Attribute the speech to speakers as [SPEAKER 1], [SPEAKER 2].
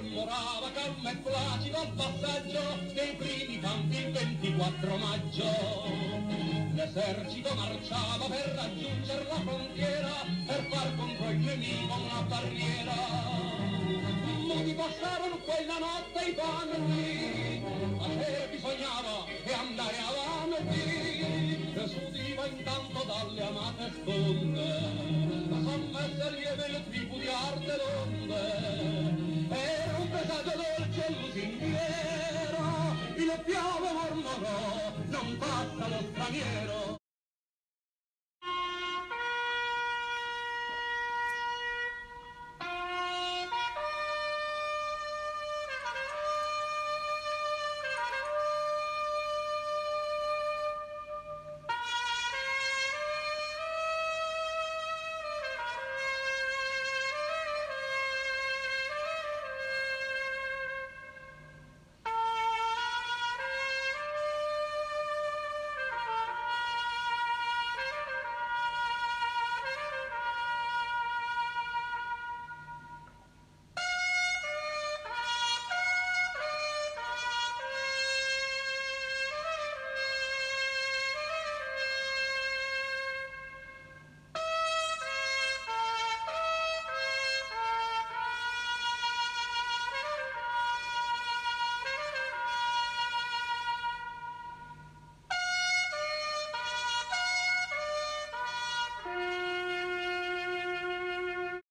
[SPEAKER 1] mormorava calmo e placido al passaggio dei primi campi il 24 maggio. L'esercito marciava per raggiungere la frontiera, per far contro il nemico una barriera. Molti passarono quella notte i panni, ma se bisognava e andare avanti, che s'udiva intanto dalle amate sponde la sommessa lieve tribù di arte d'onde. Era un pesato dolce e lusinghiero, il piove mormorò, non passa lo straniero.